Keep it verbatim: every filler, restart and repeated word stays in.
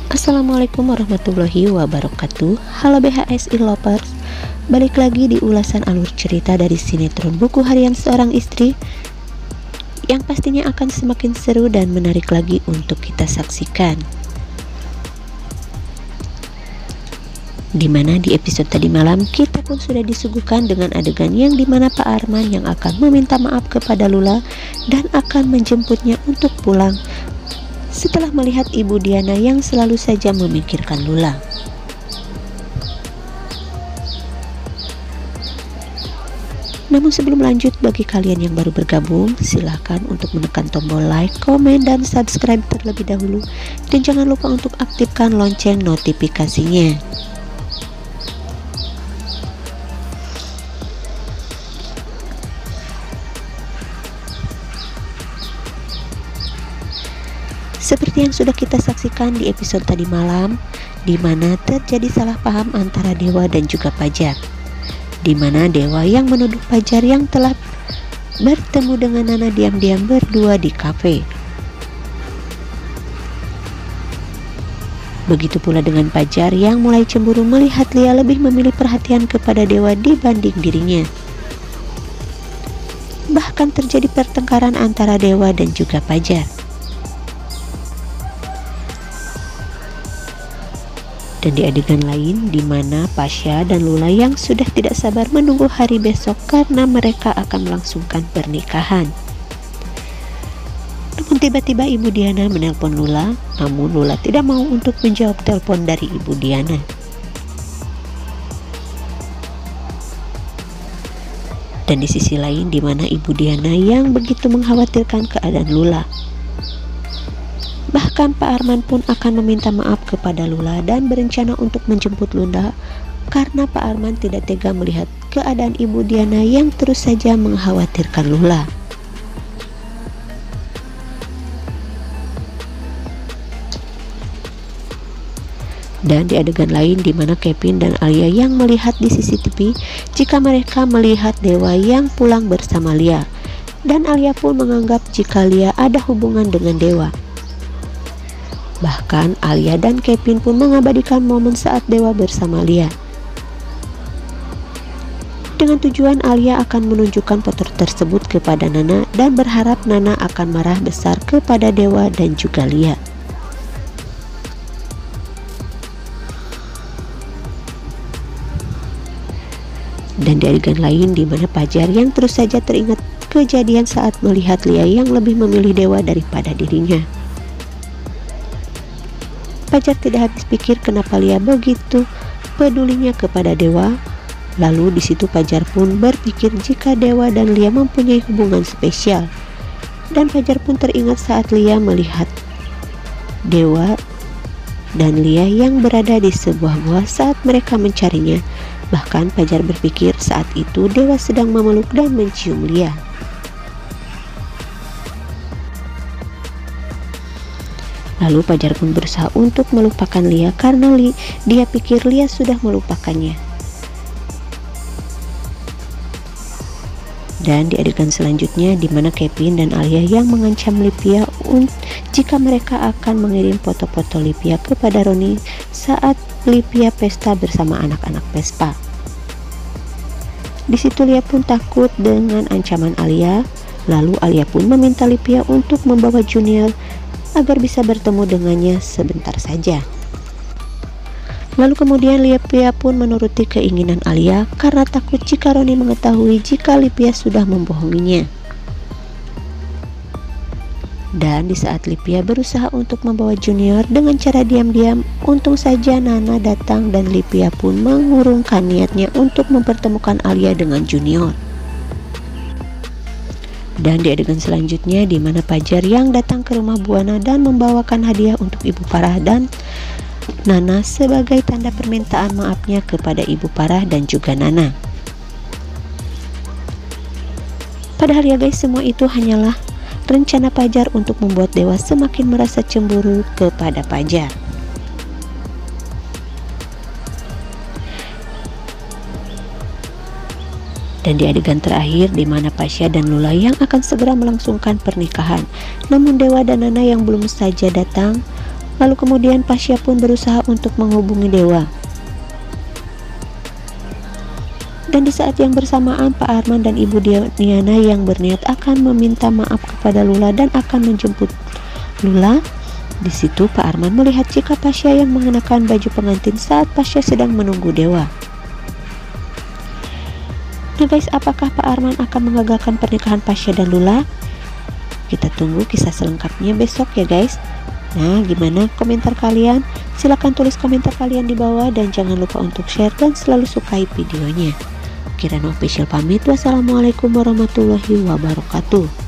Assalamualaikum warahmatullahi wabarakatuh. Halo B H S I Lovers, balik lagi di ulasan alur cerita dari sinetron Buku Harian Seorang Istri yang pastinya akan semakin seru dan menarik lagi untuk kita saksikan. Dimana di episode tadi malam kita pun sudah disuguhkan dengan adegan yang dimana Pak Arman yang akan meminta maaf kepada Lula dan akan menjemputnya untuk pulang setelah melihat Ibu Diana yang selalu saja memikirkan Lula. Namun sebelum lanjut, bagi kalian yang baru bergabung, silahkan untuk menekan tombol like, komen, dan subscribe terlebih dahulu. Dan jangan lupa untuk aktifkan lonceng notifikasinya. Seperti yang sudah kita saksikan di episode tadi malam, di mana terjadi salah paham antara Dewa dan juga Pajar, di mana Dewa yang menuduh Pajar yang telah bertemu dengan Nana diam-diam berdua di kafe. Begitu pula dengan Pajar yang mulai cemburu melihat Lia lebih memilih perhatian kepada Dewa dibanding dirinya. Bahkan terjadi pertengkaran antara Dewa dan juga Pajar. Dan di adegan lain, di mana Pasha dan Lula yang sudah tidak sabar menunggu hari besok karena mereka akan melangsungkan pernikahan. Namun tiba-tiba Ibu Diana menelpon Lula, namun Lula tidak mau untuk menjawab telepon dari Ibu Diana. Dan di sisi lain, di mana Ibu Diana yang begitu mengkhawatirkan keadaan Lula. Bahkan Pak Arman pun akan meminta maaf kepada Lula dan berencana untuk menjemput Lula karena Pak Arman tidak tega melihat keadaan Ibu Diana yang terus saja mengkhawatirkan Lula. Dan di adegan lain, di mana Kevin dan Alia yang melihat di C C T V jika mereka melihat Dewa yang pulang bersama Lia, dan Alia pun menganggap jika Lia ada hubungan dengan Dewa. Bahkan Alia dan Kevin pun mengabadikan momen saat Dewa bersama Lia. Dengan tujuan Alia akan menunjukkan foto tersebut kepada Nana dan berharap Nana akan marah besar kepada Dewa dan juga Lia. Dan di adegan lain, di mana Pajar yang terus saja teringat kejadian saat melihat Lia yang lebih memilih Dewa daripada dirinya. Pajar tidak habis pikir kenapa Lia begitu pedulinya kepada Dewa. Lalu di situ Pajar pun berpikir jika Dewa dan Lia mempunyai hubungan spesial. Dan Pajar pun teringat saat Lia melihat Dewa dan Lia yang berada di sebuah gua saat mereka mencarinya. Bahkan Pajar berpikir saat itu Dewa sedang memeluk dan mencium Lia. Lalu Pajar pun berusaha untuk melupakan Lia karena Li, dia pikir Lia sudah melupakannya. Dan di adegan selanjutnya, di mana Kevin dan Alia yang mengancam Livia jika mereka akan mengirim foto-foto Livia kepada Roni saat Livia pesta bersama anak-anak Vespa. Di situ Lia pun takut dengan ancaman Alia. Lalu Alia pun meminta Livia untuk membawa Junior agar bisa bertemu dengannya sebentar saja. Lalu kemudian Livia pun menuruti keinginan Alia karena takut jika Roni mengetahui jika Livia sudah membohonginya. Dan di saat Livia berusaha untuk membawa Junior dengan cara diam-diam, untung saja Nana datang dan Livia pun mengurungkan niatnya untuk mempertemukan Alia dengan Junior. Dan di adegan selanjutnya, di mana Pajar yang datang ke rumah Buana dan membawakan hadiah untuk Ibu Parah dan Nana sebagai tanda permintaan maafnya kepada Ibu Parah dan juga Nana. Padahal ya guys, semua itu hanyalah rencana Pajar untuk membuat Dewa semakin merasa cemburu kepada Pajar. Dan di adegan terakhir, di mana Pasha dan Lula yang akan segera melangsungkan pernikahan, namun Dewa dan Nana yang belum saja datang Lalu kemudian Pasya pun berusaha untuk menghubungi Dewa. Dan di saat yang bersamaan Pak Arman dan Ibu Diana yang berniat akan meminta maaf kepada Lula dan akan menjemput Lula. Di situ Pak Arman melihat jika Pasya yang mengenakan baju pengantin saat Pasya sedang menunggu Dewa. Nah guys, apakah Pak Arman akan mengagalkan pernikahan Pasya dan Lula? Kita tunggu kisah selengkapnya besok ya guys. Nah, gimana komentar kalian? Silahkan tulis komentar kalian di bawah dan jangan lupa untuk share dan selalu sukai videonya. Kirana Official pamit. Wassalamualaikum warahmatullahi wabarakatuh.